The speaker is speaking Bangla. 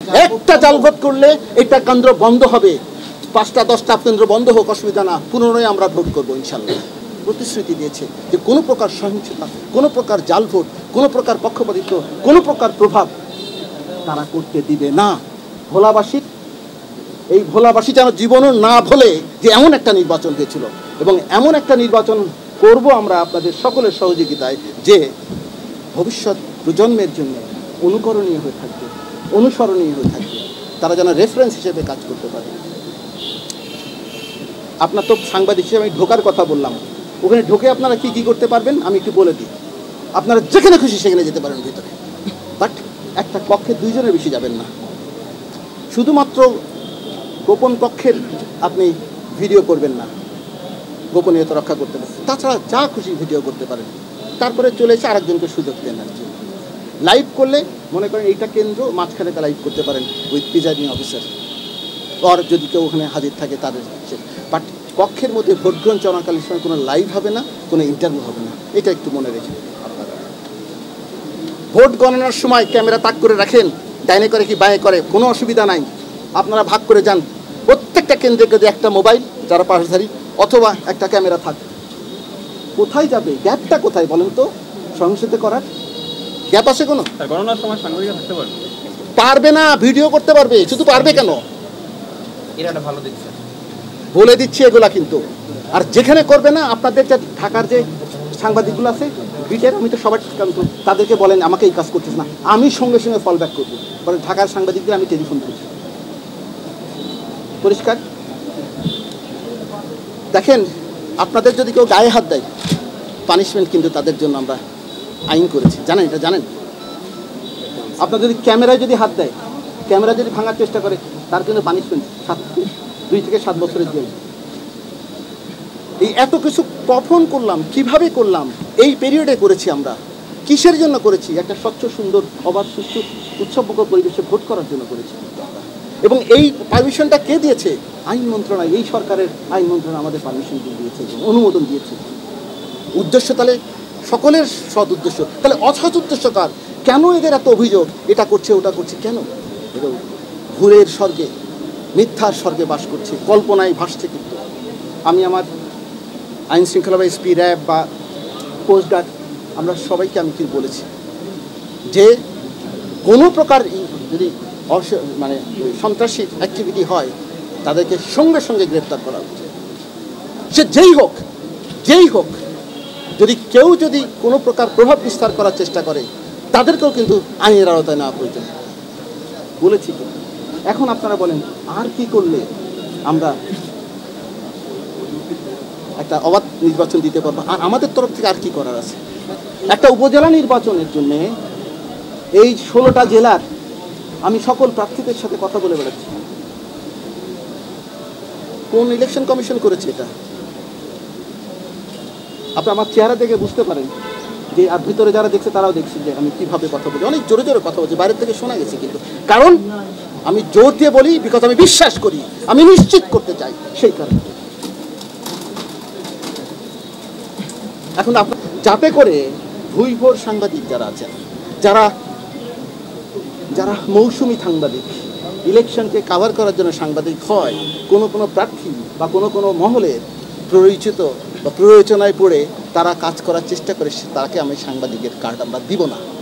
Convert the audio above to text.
একটা জাল ভোট করলে এটা কেন্দ্র বন্ধ হবে, 5টা 10টা কেন্দ্র বন্ধ হোক, অসুবিধা না, পুনরায় আমরা ভোট করবো ইনশাল্লাহ। প্রতিশ্রুতি দিয়েছে যে কোনো প্রকার সহিংসতা, কোনো প্রকার জাল ভোট, কোনো প্রকার পক্ষপাতিত্ব, কোনো প্রকার প্রভাব তারা করতে দিবে না। ভোলাবাসী, এই ভোলাবাসী যেন জীবনও না ভোলে যে এমন একটা নির্বাচন হয়েছিল, এবং এমন একটা নির্বাচন করব আমরা আপনাদের সকলের সহযোগিতায় যে ভবিষ্যৎ প্রজন্মের জন্য অনুকরণীয় হয়ে থাকবে, অনুসরণীয় হয়ে থাকবে, তারা যেন রেফারেন্স হিসেবে কাজ করতে পারে। আপনার তো সাংবাদিক হিসেবে আমি ঢোকার কথা বললাম, ওখানে ঢোকে আপনারা কি কি করতে পারবেন আমি একটু বলে দিই। আপনারা যেখানে খুশি সেখানে যেতে পারেন ভিতরে, বাট একটা কক্ষে 2 জনের বেশি যাবেন না। শুধুমাত্র গোপন কক্ষের আপনি ভিডিও করবেন না, গোপনীয়তা রক্ষা করতে পারেন, তাছাড়া যা খুশি ভিডিও করতে পারেন। তারপরে চলে এসে আরেকজনকে সুযোগ দেন আর কি। লাইভ করলে মনে করেন এইটা কেন্দ্র, মাঝখানে তা লাইভ করতে পারেন উইথ প্রিজাইডিং অফিসার, আর যদি কেউ ওখানে হাজির থাকে তাদের। বাট কক্ষের মধ্যে ভোট গ্রহণ চলাকালীন সময় কোনো লাইভ হবে না, কোনো ইন্টারভিউ হবে না, এটা একটু মনে রেখে আপনারা। ভোট গণনার সময় ক্যামেরা তাক করে রাখেন, ডাইনে করে কি বাঁয়ে করে কোনো অসুবিধা নাই, আপনারা ভাগ করে যান। প্রত্যেকটা কেন্দ্রে যদি একটা মোবাইল যারা পাশধারী অথবা একটা ক্যামেরা থাক। কোথায় যাবে, গ্যাপটা কোথায় বলেন তো সহিংসতা করার গ্যাপ আছে কোনো? গণনার সময় সাংবাদিকরা থাকতে পারবে? পারবে না, ভিডিও করতে পারবে, শুধু পারবে কেন, এরা একটা ভালো দিচ্ছে বলে দিচ্ছি এগুলা কিন্তু। আর যেখানে করবে না, আপনাদের যে ঢাকার যে সাংবাদিকগুলো আছে বিটের, আমি তো সবার কিন্তু তাদেরকে বলেন আমাকে এই কাজ করতেছে না, আমি সঙ্গে সঙ্গে ফল ব্যাক করবো, বলে ঢাকার সাংবাদিকদের আমি টেলিফোন করছি। পরিষ্কার দেখেন, আপনাদের যদি কেউ গায়ে হাত দেয় পানিশমেন্ট কিন্তু তাদের জন্য আমরা আইন করেছি, জানেন এটা জানেন? আপনার যদি ক্যামেরায় যদি হাত দেয়, ক্যামেরা যদি ভাঙার চেষ্টা করে, তার কিন্তু পানিশমেন্ট 2 থেকে 7 বছরের জেল। এই এত কিছু কখন করলাম, কিভাবে করলাম, এই পিরিয়ডে করেছি আমরা, কিসের জন্য করেছি? একটা স্বচ্ছ সুন্দর অবাধ সুষ্ঠু উৎসবমুখর পরিবেশে ভোট করার জন্য করেছি। এবং এই পারমিশনটা কে দিয়েছে? আইন মন্ত্রণালয়, এই সরকারের আইন মন্ত্রণালয় আমাদের পারমিশন দিয়েছে, অনুমোদন দিয়েছে। উদ্দেশ্য তাহলে সকলের সৎ উদ্দেশ্য, তাহলে অসৎ উদ্দেশ্য কার? কেন এদের এত অভিযোগ, এটা করছে ওটা করছে কেন? এদের ভুলের স্বর্গে, মিথ্যার স্বর্গে বাস করছে, কল্পনায় ভাসছে। কিন্তু আমি আমার আইন শৃঙ্খলা বা এসপি, র্যাব বা কোস্টগার্ড, আমরা সবাইকে আমি কি বলেছি যে কোনো প্রকার যদি মানে সন্ত্রাসী অ্যাক্টিভিটি হয় তাদেরকে সঙ্গে সঙ্গে গ্রেপ্তার করা উচিত। সে যেই হোক, যদি কেউ যদি কোনো প্রকার প্রভাব বিস্তার করার চেষ্টা করে তাদেরকেও কিন্তু আইনের আওতায় নেওয়া প্রয়োজন বলেছি। এখন আপনারা বলেন আর কি করলে আমরা একটা অবাধ নির্বাচন দিতে পারবো? আর আমাদের তরফ থেকে আর কি করার আছে? একটা উপজেলা নির্বাচনের জন্য এই 16টা জেলার আমি সকল প্রার্থীদের সাথে কথা বলে বেড়াচ্ছি। কোন ইলেকশন কমিশন করেছে এটা? আপনি আমার চেহারা দেখে বুঝতে পারেন যে, আর ভিতরে যারা দেখছে তারাও দেখছে যে আমি কিভাবে কথা বলি, অনেক জোরে জোরে কথা বলছি, বাইরের থেকে শোনা গেছে। কিন্তু কারণ আমি জোর দিয়ে বলি, বিকজ আমি বিশ্বাস করি, আমি নিশ্চিত করতে চাই, সেই কারণে। এখন আপনার যাতে করে ভুইভোর সাংবাদিক যারা আছেন, যারা মৌসুমি সাংবাদিক, ইলেকশনকে কাভার করার জন্য সাংবাদিক হয়, কোনো প্রার্থী বা কোনো মহলের প্ররোচিত বা প্ররোচনায় পড়ে তারা কাজ করার চেষ্টা করে, তাকে আমি সাংবাদিকের কার্ড আমরা দিব না।